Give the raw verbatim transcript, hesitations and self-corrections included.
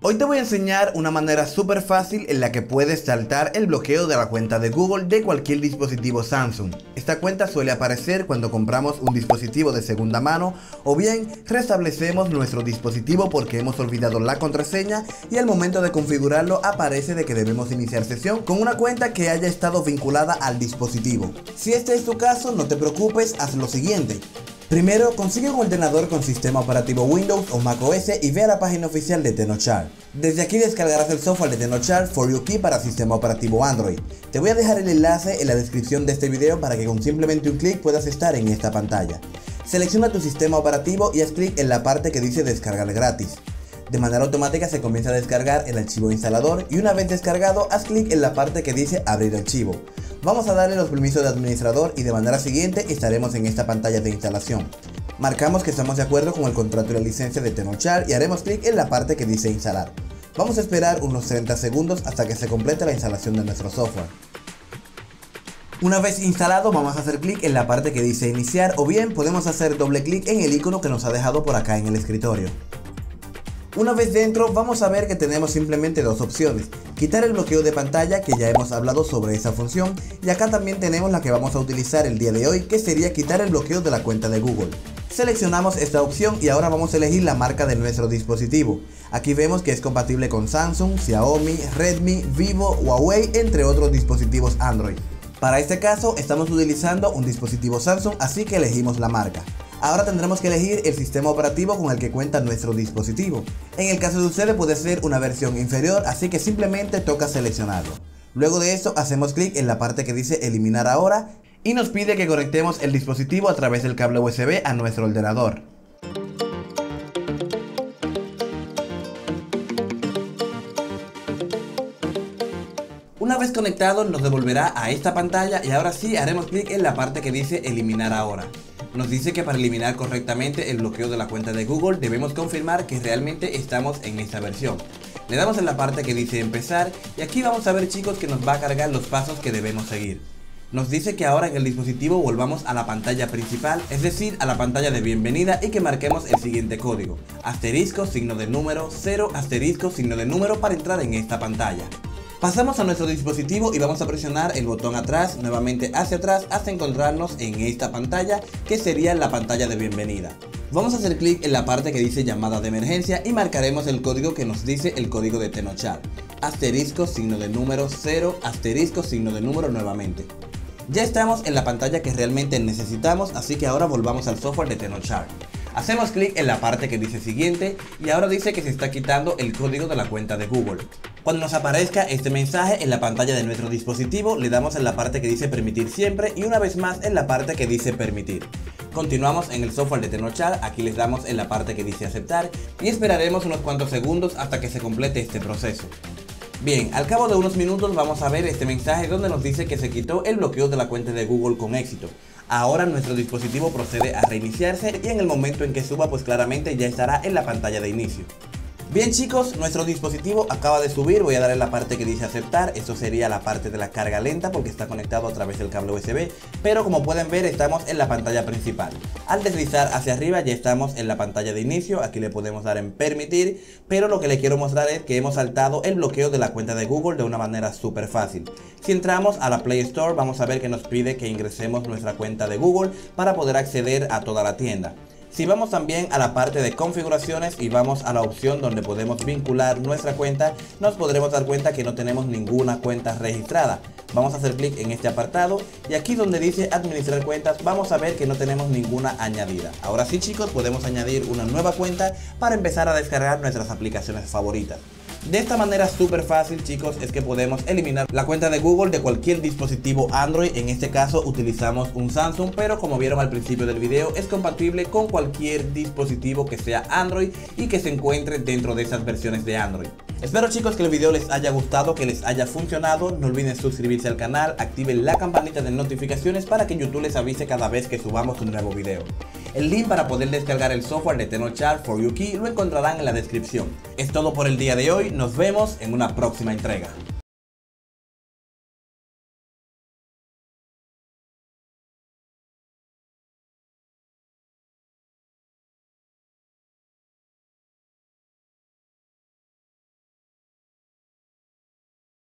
Hoy te voy a enseñar una manera súper fácil en la que puedes saltar el bloqueo de la cuenta de Google de cualquier dispositivo Samsung. Esta cuenta suele aparecer cuando compramos un dispositivo de segunda mano o bien restablecemos nuestro dispositivo porque hemos olvidado la contraseña y al momento de configurarlo aparece de que debemos iniciar sesión con una cuenta que haya estado vinculada al dispositivo. Si este es tu caso, no te preocupes, haz lo siguiente. Primero, consigue un ordenador con sistema operativo Windows o macOS y ve a la página oficial de Tenochart. Desde aquí descargarás el software de Tenochart For You Key para sistema operativo Android. Te voy a dejar el enlace en la descripción de este video para que con simplemente un clic puedas estar en esta pantalla. Selecciona tu sistema operativo y haz clic en la parte que dice descargar gratis. De manera automática se comienza a descargar el archivo instalador y una vez descargado haz clic en la parte que dice abrir archivo. Vamos a darle los permisos de administrador y de manera siguiente estaremos en esta pantalla de instalación. Marcamos que estamos de acuerdo con el contrato y la licencia de Tenochart y haremos clic en la parte que dice instalar. Vamos a esperar unos treinta segundos hasta que se complete la instalación de nuestro software. Una vez instalado vamos a hacer clic en la parte que dice iniciar o bien podemos hacer doble clic en el icono que nos ha dejado por acá en el escritorio. Una vez dentro vamos a ver que tenemos simplemente dos opciones, quitar el bloqueo de pantalla que ya hemos hablado sobre esa función y acá también tenemos la que vamos a utilizar el día de hoy que sería quitar el bloqueo de la cuenta de Google. Seleccionamos esta opción y ahora vamos a elegir la marca de nuestro dispositivo. Aquí vemos que es compatible con Samsung, Xiaomi, Redmi, Vivo, Huawei entre otros dispositivos Android. Para este caso estamos utilizando un dispositivo Samsung así que elegimos la marca. Ahora tendremos que elegir el sistema operativo con el que cuenta nuestro dispositivo. En el caso de ustedes puede ser una versión inferior, así que simplemente toca seleccionarlo. Luego de esto hacemos clic en la parte que dice eliminar ahora y nos pide que conectemos el dispositivo a través del cable U S B a nuestro ordenador. Una vez conectado nos devolverá a esta pantalla y ahora sí haremos clic en la parte que dice eliminar ahora. Nos dice que para eliminar correctamente el bloqueo de la cuenta de Google debemos confirmar que realmente estamos en esta versión. Le damos en la parte que dice empezar y aquí vamos a ver, chicos, que nos va a cargar los pasos que debemos seguir. Nos dice que ahora en el dispositivo volvamos a la pantalla principal, es decir, a la pantalla de bienvenida y que marquemos el siguiente código: asterisco, signo de número, cero, asterisco, signo de número para entrar en esta pantalla. Pasamos a nuestro dispositivo y vamos a presionar el botón atrás, nuevamente hacia atrás, hasta encontrarnos en esta pantalla, que sería la pantalla de bienvenida. Vamos a hacer clic en la parte que dice llamada de emergencia y marcaremos el código que nos dice el código de Tenochart. Asterisco, signo de número, cero, asterisco, signo de número nuevamente. Ya estamos en la pantalla que realmente necesitamos, así que ahora volvamos al software de Tenochart. Hacemos clic en la parte que dice siguiente y ahora dice que se está quitando el código de la cuenta de Google. Cuando nos aparezca este mensaje en la pantalla de nuestro dispositivo, le damos en la parte que dice permitir siempre y una vez más en la parte que dice permitir. Continuamos en el software de Tenochart, aquí les damos en la parte que dice aceptar y esperaremos unos cuantos segundos hasta que se complete este proceso. Bien, al cabo de unos minutos vamos a ver este mensaje donde nos dice que se quitó el bloqueo de la cuenta de Google con éxito. Ahora nuestro dispositivo procede a reiniciarse y en el momento en que suba pues claramente ya estará en la pantalla de inicio. Bien, chicos, nuestro dispositivo acaba de subir, voy a darle la parte que dice aceptar, esto sería la parte de la carga lenta porque está conectado a través del cable U S B, pero como pueden ver estamos en la pantalla principal. Al deslizar hacia arriba ya estamos en la pantalla de inicio, aquí le podemos dar en permitir, pero lo que le quiero mostrar es que hemos saltado el bloqueo de la cuenta de Google de una manera súper fácil. Si entramos a la Play Store vamos a ver que nos pide que ingresemos nuestra cuenta de Google para poder acceder a toda la tienda. Si vamos también a la parte de configuraciones y vamos a la opción donde podemos vincular nuestra cuenta, nos podremos dar cuenta que no tenemos ninguna cuenta registrada. Vamos a hacer clic en este apartado y aquí donde dice administrar cuentas vamos a ver que no tenemos ninguna añadida. Ahora sí, chicos, podemos añadir una nueva cuenta para empezar a descargar nuestras aplicaciones favoritas. De esta manera súper fácil, chicos, es que podemos eliminar la cuenta de Google de cualquier dispositivo Android. En este caso utilizamos un Samsung, pero como vieron al principio del video es compatible con cualquier dispositivo que sea Android y que se encuentre dentro de esas versiones de Android. Espero, chicos, que el video les haya gustado, que les haya funcionado. No olviden suscribirse al canal, activen la campanita de notificaciones para que YouTube les avise cada vez que subamos un nuevo video. El link para poder descargar el software de Tenochart For You Key lo encontrarán en la descripción. Es todo por el día de hoy, nos vemos en una próxima entrega.